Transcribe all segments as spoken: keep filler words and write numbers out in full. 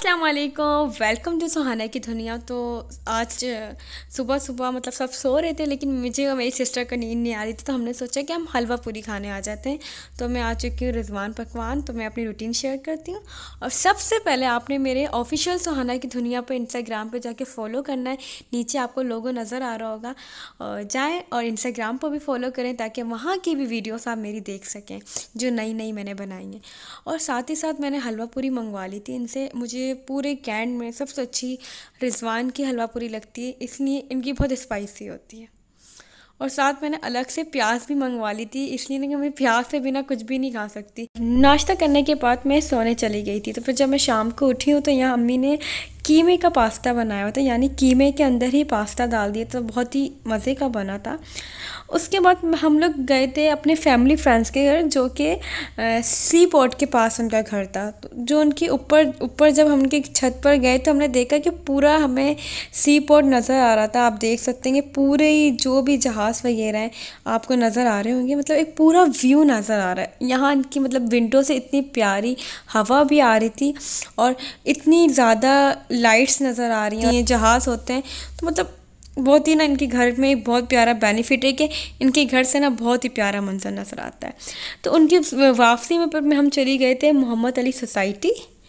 अस्सलाम वालेकुम, welcome to सुहाना की दुनिया। तो आज सुबह सुबह मतलब सब सो रहे थे, लेकिन मुझे और मेरी सिस्टर को नींद नहीं आ रही थी, तो हमने सोचा कि हम हलवा पूरी खाने आ जाते हैं। तो मैं आ चुकी हूँ रिजवान पकवान। तो मैं अपनी रूटीन शेयर करती हूँ। और सबसे पहले आपने मेरे ऑफिशियल सुहाना की दुनिया पर इंस्टाग्राम पर जाके फ़ॉलो करना है। नीचे आपको लोगो नज़र आ रहा होगा, और जाएँ और इंस्टाग्राम पर भी फॉलो करें, ताकि वहाँ की भी वीडियोस आप मेरी देख सकें जो नई नई मैंने बनाई हैं। और साथ ही साथ मैंने हलवा पूरी मंगवा ली थी इनसे। मुझे पूरे कैंट में सबसे अच्छी रिजवान की हलवा पूरी लगती है, इसलिए इनकी बहुत स्पाइसी होती है। और साथ मैंने अलग से प्याज भी मंगवा ली थी, इसलिए ना कि मैं प्याज से बिना कुछ भी नहीं खा सकती। नाश्ता करने के बाद मैं सोने चली गई थी। तो फिर जब मैं शाम को उठी हूँ तो यहाँ अम्मी ने कीमे का पास्ता बनाया हुआ था, यानी कीमे के अंदर ही पास्ता डाल दिया, तो बहुत ही मज़े का बना था। उसके बाद हम लोग गए थे अपने फैमिली फ्रेंड्स के घर, जो कि सी पोर्ट के पास उनका घर था। तो जो उनकी ऊपर ऊपर जब हम उनकी छत पर गए तो हमने देखा कि पूरा हमें सी पोर्ट नज़र आ रहा था। आप देख सकते हैं कि पूरे जो भी जहाज़ वगैरह हैं आपको नज़र आ रहे होंगे, मतलब एक पूरा व्यू नज़र आ रहा है। यहाँ इनकी मतलब विंडो से इतनी प्यारी हवा भी आ रही थी, और इतनी ज़्यादा लाइट्स नज़र आ रही हैं। ये जहाज़ होते हैं तो मतलब बहुत ही ना इनके घर में एक बहुत प्यारा बेनिफिट है कि इनके घर से ना बहुत ही प्यारा मंजर नज़र आता है। तो उनकी वापसी में पर में हम चली गए थे मोहम्मद अली सोसाइटी,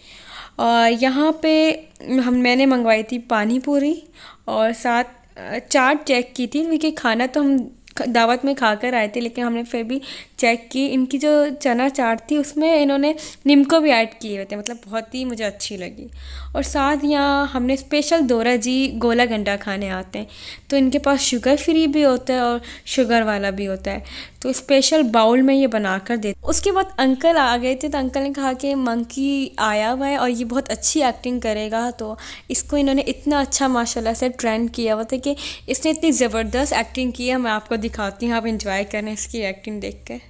और यहाँ पे हम मैंने मंगवाई थी पानी पूरी और साथ चाट चेक की थी, क्योंकि खाना तो हम दावत में खाकर आए थे, लेकिन हमने फिर भी चेक की। इनकी जो चना चाट थी उसमें इन्होंने निम्को भी ऐड किए हुए थे, मतलब बहुत ही मुझे अच्छी लगी। और साथ यहाँ हमने स्पेशल दोरा जी गोला गंडा खाने आते हैं, तो इनके पास शुगर फ्री भी होता है और शुगर वाला भी होता है, तो स्पेशल बाउल में ये बना कर देते। उसके बाद अंकल आ गए थे, तो अंकल ने कहा कि मंकी आया हुआ है और ये बहुत अच्छी एक्टिंग करेगा, तो इसको इन्होंने इतना अच्छा माशाल्लाह से ट्रेंड किया हुआ था कि इसने इतनी ज़बरदस्त एक्टिंग की है। मैं आपको दिखाती हूँ, आप इंजॉय करें इसकी एक्टिंग देख कर।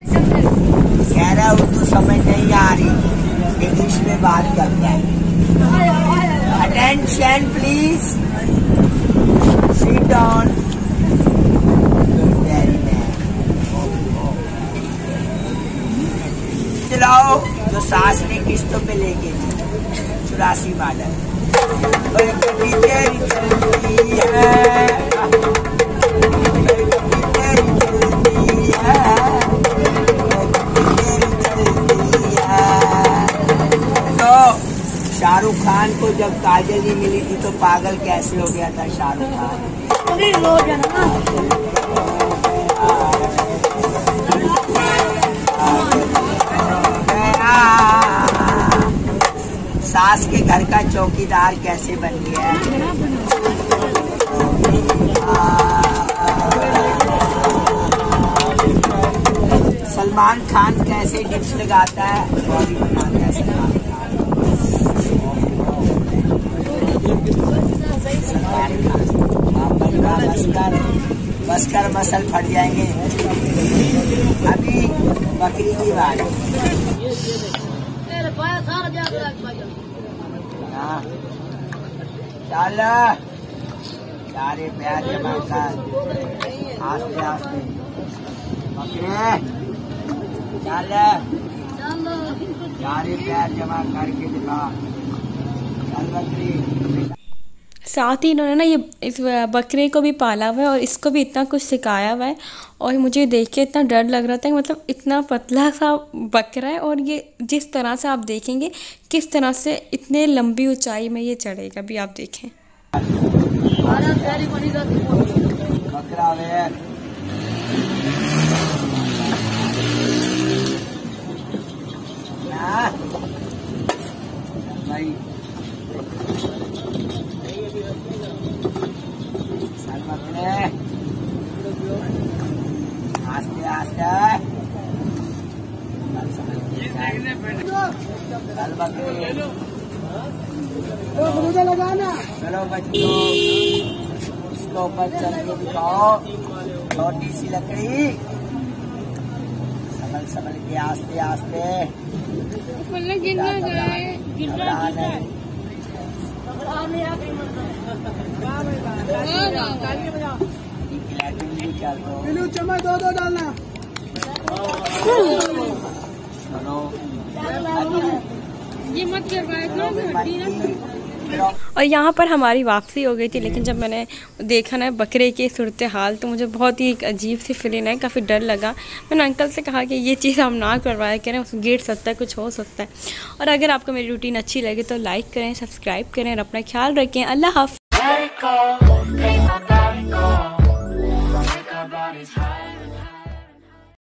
कह रहा उर्दू समझ नहीं आ रही, इंग्लिश में बात करता है। Attention please, sit down. चलाओ जो सास ने किस्तों पे लेके चौरासी मॉडल शाहरुख खान को जब काजल नहीं मिली थी तो पागल कैसे हो गया था शाहरुख खान। सास के घर का चौकीदार कैसे बन गया है। सलमान खान कैसे डिप्स लगाता है, बॉडी बनाता है सलमान खान। सलमान खान बस कर बस कर मसल फट जाएंगे। अभी बकरी की बात चल चारे प्यार आस्ते आस्ते बकरे चल चारे प्यार जमा करके दिखा। चल बकरी। साथ ही इन्होंने ना ये इस बकरे को भी पाला हुआ है और इसको भी इतना कुछ सिखाया हुआ है, और मुझे देख के इतना डर लग रहा था कि मतलब इतना पतला सा बकरा है, और ये जिस तरह से आप देखेंगे किस तरह से इतने लंबी ऊंचाई में ये चढ़ेगा, भी आप देखें। बकरा भाई आस्ते आस्ते लगाना। चलो बच्चों इसको ऊपर चल के दिखाओ, छोटी सी लकड़ी संभल संभल के आस्ते आस्ते। चम्मच दो दो डालना। ये मत करवाए। और यहाँ पर हमारी वापसी हो गई थी, लेकिन जब मैंने देखा ना बकरे की सूरत हाल तो मुझे बहुत ही एक अजीब सी फीलिंग है, काफ़ी डर लगा। मैंने अंकल से कहा कि ये चीज़ हम ना करवाया करें, उस गिर सकता है, कुछ हो सकता है। और अगर आपको मेरी रूटीन अच्छी लगे तो लाइक करें, सब्सक्राइब करें और अपना ख्याल रखें। अल्लाह हाफ़िज़।